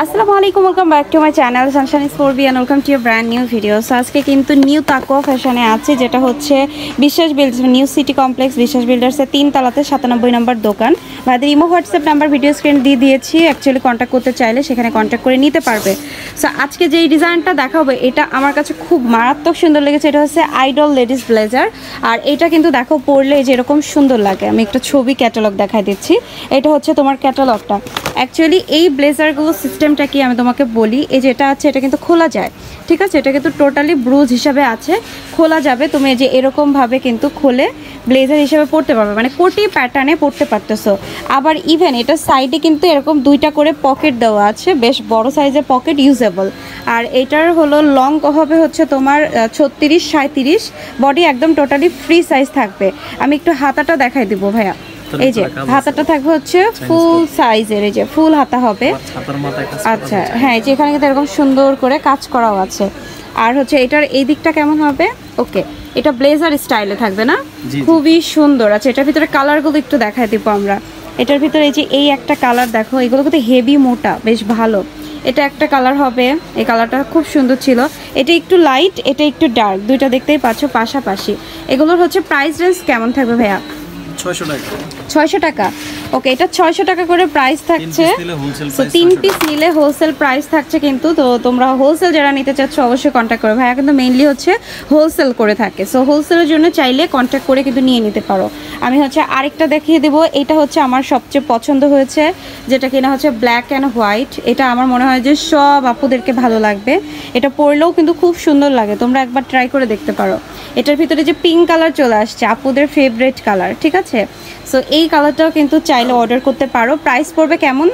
আসসালামু আলাইকুম, welcome back to my channel sunshine স্পোর্বি and welcome to your brand new video. So আজকে কিন্তু নিউ তাকওয়া ফ্যাশনে আছে, যেটা হচ্ছে বিশ্বাস বিল্ডার্স নিউ সিটি কমপ্লেক্স বিশ্বাস বিল্ডার্সের 3 তলাতে 97 নম্বর দোকান। ভাইদের imo WhatsApp number video screen দিয়ে দিয়েছি, অ্যাকচুয়ালি কন্ট্যাক্ট করতে চাইলে সেখানে কন্ট্যাক্ট করে নিতে পারবে। সো আজকে যেই ডিজাইনটা দেখাবো এটা আমার কাছে খুব মারাত্মক সুন্দর লেগেছে। এটা হচ্ছে আইডল লেডিস ব্লেজার, আর এটা কিন্তু দেখো পরলে যেরকম সুন্দর লাগে। আমি একটা ছবি ক্যাটালগ দেখাই দিচ্ছি, এটা হচ্ছে তোমার ক্যাটালগটা। অ্যাকচুয়ালি এই ব্লেজারগুলো সিস্টেমটা কি আমি তোমাকে বলি। এই যেটা আছে এটা কিন্তু খোলা যায়, ঠিক আছে? এটা কিন্তু টোটালি ব্রুজ হিসাবে আছে, খোলা যাবে। তুমি যে এরকমভাবে কিন্তু খুলে ব্লেজার হিসেবে পরতে পারবে, মানে কোটি প্যাটার্নে পরতে পারতেছো। আবার ইভেন এটা সাইডে কিন্তু এরকম 2টা করে পকেট দেওয়া আছে, বেশ বড় সাইজের পকেট, ইউজেবল। আর এটার হলো লং হবে হচ্ছে তোমার 36-37, বডি একদম টোটালি ফ্রি সাইজ থাকবে। আমি একটু হাতাটা দেখাই দিব ভাইয়া। এই যে হাতাটা থাকবে হচ্ছে ফুল সাইজের, এই যে ফুল হাতা হবে। আচ্ছা হ্যাঁ, যেখানে কিন্তু এরকম সুন্দর করে কাজ করাও আছে। আর হচ্ছে এটার এই দিকটা কেমন হবে? ওকে, এটা ব্লেজার স্টাইলে থাকবে না, খুবই সুন্দর। আচ্ছা এটার ভিতরে কালারগুলো একটু দেখাই দিব আমরা। এটার ভিতরে এই যে এই একটা কালার দেখো, এগুলো কিন্তু হেভি মোটা, বেশ ভালো। এটা একটা কালার হবে, এই কালারটা খুব সুন্দর ছিল। এটা একটু লাইট, এটা একটু ডার্ক, দুইটা দেখতেই পাচ্ছ পাশাপাশি। এগুলোর হচ্ছে প্রাইস রেঞ্জ কেমন থাকবে ভাইয়া? 600 টাকা। ওকে, এটা 600 টাকা করে প্রাইস থাকছে। তো 3 পিস নিলে হোলসেল প্রাইস থাকছে কিন্তু। তো তোমরা হোলসেল যারা নিতে চাচ্ছ অবশ্যই কন্ট্যাক্ট করো। ভাইয়া কিন্তু মেইনলি হচ্ছে হোলসেল করে থাকে, সো হোলসেলের জন্য চাইলে কন্ট্যাক্ট করে কিন্তু নিয়ে নিতে পারো। আমি হচ্ছে আরেকটা দেখিয়ে দেবো। এটা হচ্ছে আমার সবচেয়ে পছন্দ হয়েছে, যেটা কিনা হচ্ছে ব্ল্যাক অ্যান্ড হোয়াইট। এটা আমার মনে হয় যে সব আপুদেরকে ভালো লাগবে। এটা পরলেও কিন্তু খুব সুন্দর লাগে, তোমরা একবার ট্রাই করে দেখতে পারো। এটার ভিতরে যে পিঙ্ক কালার চলে আসছে, আপুদের ফেভারিট কালার, ঠিক আছে? সো এই কালারটাও কিন্তু চাইলে অর্ডার করতে পারো। প্রাইস পড়বে কেমন?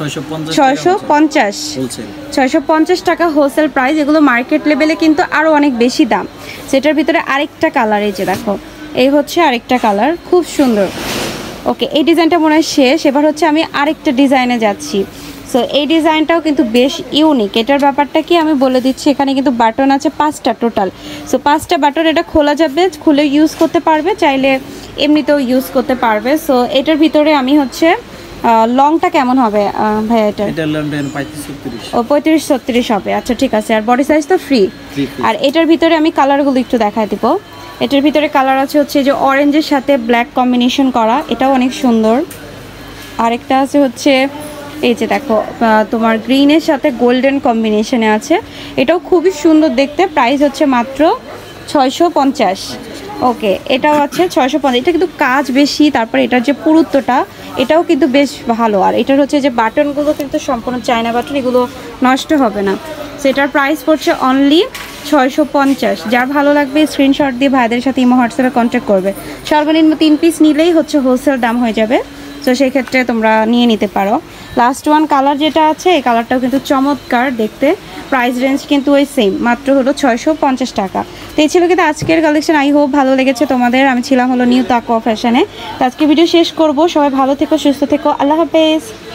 650 টাকা হোলসেল প্রাইস। এগুলো মার্কেট লেভেলে কিন্তু আরও অনেক বেশি দাম। সেটার ভিতরে আরেকটা কালার, এই যে দেখো, এই হচ্ছে আরেকটা কালার, খুব সুন্দর। ওকে, এই ডিজাইনটা মনে হয় শেষ। এবার হচ্ছে আমি আরেকটা ডিজাইনে যাচ্ছি। সো এই ডিজাইনটাও কিন্তু বেশ ইউনিক। এটার ব্যাপারটা কি আমি বলে দিচ্ছি। এখানে কিন্তু বাটন আছে 5টা টোটাল। সো 5টা বাটন, এটা খোলা যাবে, খুলে ইউজ করতে পারবে, চাইলে এমনিতেও ইউজ করতে পারবে। সো এটার ভিতরে আমি হচ্ছে লংটা কেমন হবে ভাইয়া? এটা 35-36 হবে। আচ্ছা ঠিক আছে। আর বডি সাইজ তো ফ্রি। আর এটার ভিতরে আমি কালারগুলো একটু দেখাই দিব। এটার ভিতরে কালার আছে হচ্ছে যে অরেঞ্জের সাথে ব্ল্যাক কম্বিনেশন করা, এটাও অনেক সুন্দর। আরেকটা আছে হচ্ছে এই যে দেখো, তোমার গ্রিনের সাথে গোল্ডেন কম্বিনেশনে আছে, এটাও খুবই সুন্দর দেখতে। প্রাইস হচ্ছে মাত্র 650। ওকে, এটাও আছে 650। এটা কিন্তু কাজ বেশি, তারপর এটার যে পুরুত্বটা এটাও কিন্তু বেশ ভালো। আর এটার হচ্ছে যে বাটনগুলো কিন্তু সম্পূর্ণ চায়না বাটন, এগুলো নষ্ট হবে না। সেটার প্রাইস পড়ছে অনলি 650। যার ভালো লাগবে স্ক্রিনশট দিয়ে ভাইদের সাথে ইমো হোয়াটসঅ্যাপে কন্ট্যাক্ট করবে। সর্বনিম্ন 3 পিস নিলেই হচ্ছে হোলসেল দাম হয়ে যাবে। তো সেই ক্ষেত্রে তোমরা নিয়ে নিতে পারো। লাস্ট ওয়ান কালার যেটা আছে, এই কালারটাও কিন্তু চমৎকার দেখতে। প্রাইস রেঞ্জ কিন্তু ওই সেম, মাত্র হলো 650 টাকা। তো এই ছিল কিন্তু আজকের কালেকশন। আই হোপ ভালো লেগেছে তোমাদের। আমি ছিলাম হলো নিউ তাকওয়া ফ্যাশনে। তো আজকে ভিডিও শেষ করব। সবাই ভালো থেকো, সুস্থ থেকো, আল্লাহ হাফেজ।